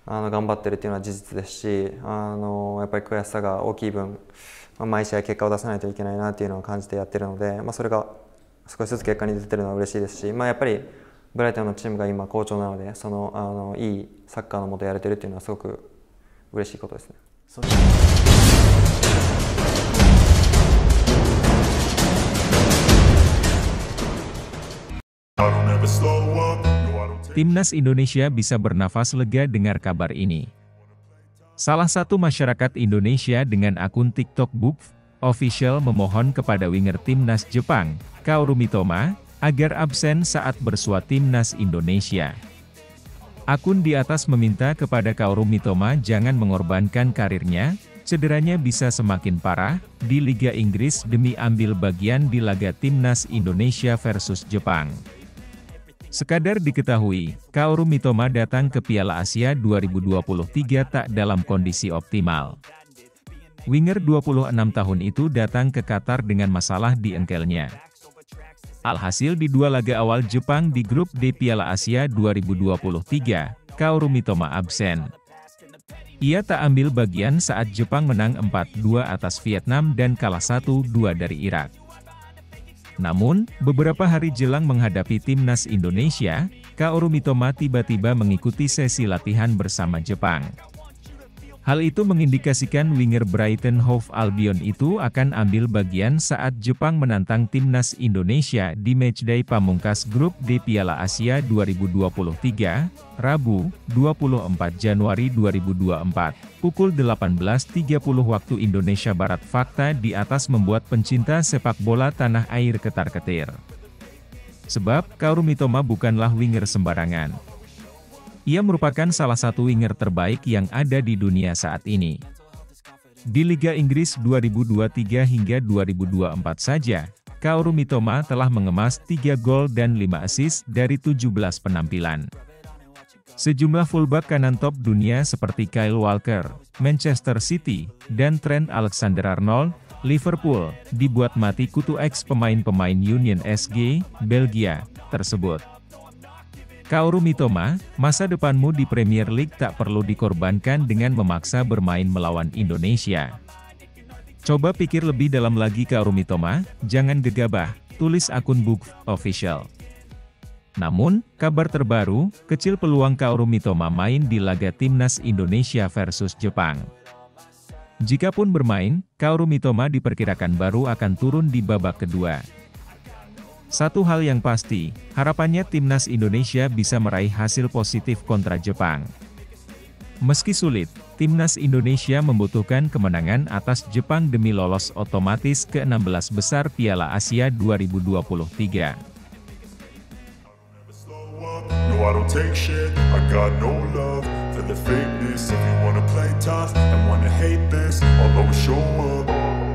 頑張ってるっていうのは事実ですし、やっぱり悔しさが大きい分、毎試合結果を出さないといけないなっていうのを感じてやってるので、それが少しずつ結果に出てるのは嬉しいですし、やっぱりブライトンのチームが今好調なので、いいサッカーのもとやれてるっていうのはすごく嬉しいことですね。 Timnas Indonesia bisa bernafas lega dengar kabar ini. Salah satu masyarakat Indonesia dengan akun TikTok Book Official memohon kepada winger Timnas Jepang, Kaoru Mitoma, agar absen saat bersua Timnas Indonesia. Akun di atas meminta kepada Kaoru Mitoma jangan mengorbankan karirnya, cederanya bisa semakin parah, di Liga Inggris demi ambil bagian di laga Timnas Indonesia versus Jepang. Sekadar diketahui, Kaoru Mitoma datang ke Piala Asia 2023 tak dalam kondisi optimal. Winger 26 tahun itu datang ke Qatar dengan masalah di engkelnya. Alhasil di dua laga awal Jepang di grup D Piala Asia 2023, Kaoru Mitoma absen. Ia tak ambil bagian saat Jepang menang 4-2 atas Vietnam dan kalah 1-2 dari Irak. Namun, beberapa hari jelang menghadapi Timnas Indonesia, Kaoru Mitoma tiba-tiba mengikuti sesi latihan bersama Jepang. Hal itu mengindikasikan winger Brighton Hove Albion itu akan ambil bagian saat Jepang menantang Timnas Indonesia di matchday pamungkas grup D Piala Asia 2023, Rabu, 24 Januari 2024, pukul 18.30 waktu Indonesia Barat. Fakta di atas membuat pencinta sepak bola tanah air ketar-ketir. Sebab, Kaoru Mitoma bukanlah winger sembarangan. Ia merupakan salah satu winger terbaik yang ada di dunia saat ini. Di Liga Inggris 2023 hingga 2024 saja, Kaoru Mitoma telah mengemas 3 gol dan 5 assist dari 17 penampilan. Sejumlah fullback kanan top dunia seperti Kyle Walker, Manchester City, dan Trent Alexander-Arnold, Liverpool, dibuat mati kutu ex pemain-pemain Union SG, Belgia, tersebut. Kaoru Mitoma, masa depanmu di Premier League tak perlu dikorbankan dengan memaksa bermain melawan Indonesia. Coba pikir lebih dalam lagi Kaoru Mitoma, jangan gegabah, tulis akun Book Official. Namun, kabar terbaru, kecil peluang Kaoru Mitoma main di laga Timnas Indonesia versus Jepang. Jikapun bermain, Kaoru Mitoma diperkirakan baru akan turun di babak kedua. Satu hal yang pasti, harapannya Timnas Indonesia bisa meraih hasil positif kontra Jepang. Meski sulit, Timnas Indonesia membutuhkan kemenangan atas Jepang demi lolos otomatis ke 16 besar Piala Asia 2023. For the fakeness, if you wanna play tough and wanna hate this, I'll always show up.